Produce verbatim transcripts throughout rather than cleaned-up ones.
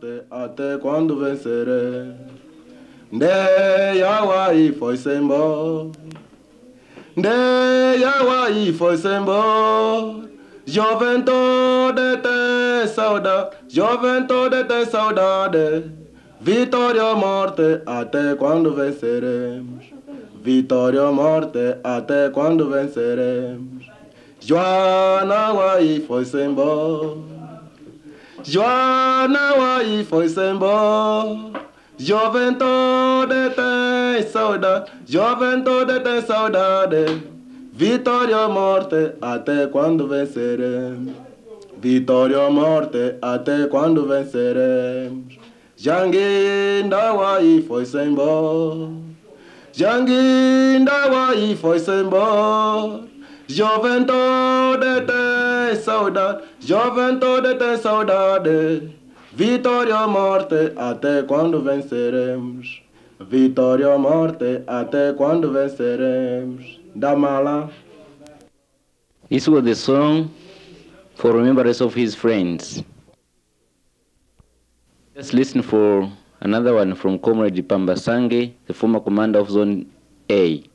morte, até quando venceremos? Ndeyawaí foi-se embora, Ndeyawaí foi-se embora. Juventude tem saudade, juventude tem saudade. Vitória ou morte, até quando venceremos? Vitória ou morte, até quando venceremos? Joana Waí foi-se embora, Joana Waí foi-se embora. Juventude tem saudade, juventude tem saudade. Vitória ou morte, até quando venceremos? Vitória ou morte, até quando venceremos? Janguinda Waí foi-se embora, Janguinda Waí foi-se embora. Juventude tem saudade, juventude tem saudade. Vitória ou morte, até quando venceremos? Vitória ou morte, até quando venceremos? Damala. This was the song for remembrance of his friends. Let's listen for another one from Comrade Pambasange, the former commander of Zone A.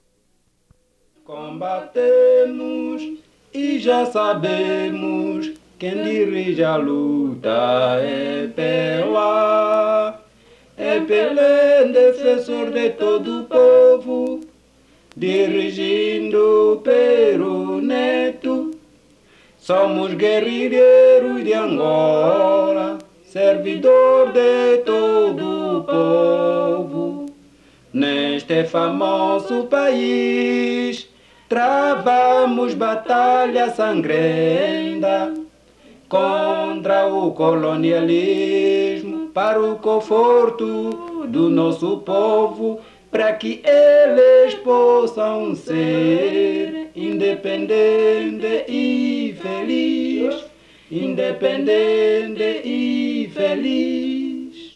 Combatemos e já sabemos, quem dirige a luta é Pelá. É Pelé, defensor de todo o povo, dirigindo Peru Neto. Somos guerrilheiros de Angola, servidor de todo o povo. Neste famoso país, travamos batalha sangrenta contra o colonialismo, para o conforto do nosso povo, para que eles possam ser independente e feliz, independente e feliz.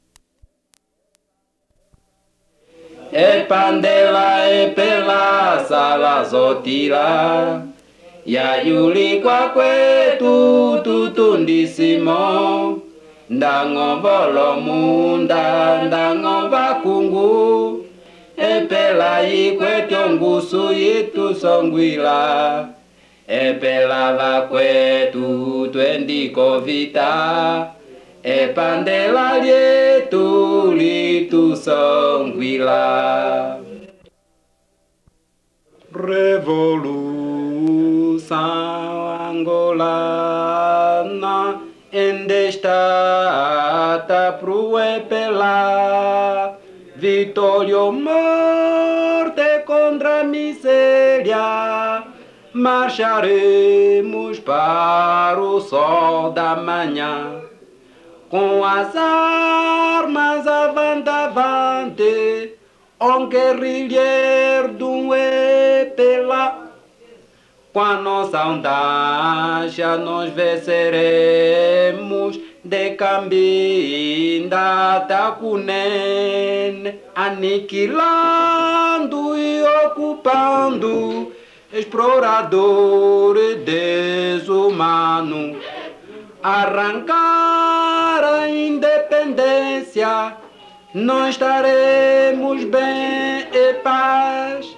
É pandela, é pela sala zotila, Yayuli kwakwe tutu tundisimo, ndango bolo munda, ndango bakungu, epela ikwe tiongusu yitu songwila, epela vakwe tutu endiko vita, epandela lietu litu songwila. Revolução angolana ainda está pro epela, vitória ou morte contra a miséria. Marcharemos para o sol da manhã, com as armas avante avante, um guerrilheiro do epela. Com a nossa andança nós venceremos, de Cambinda até Cunene, aniquilando e ocupando exploradores desumanos. Arrancar a independência, nós estaremos bem e paz.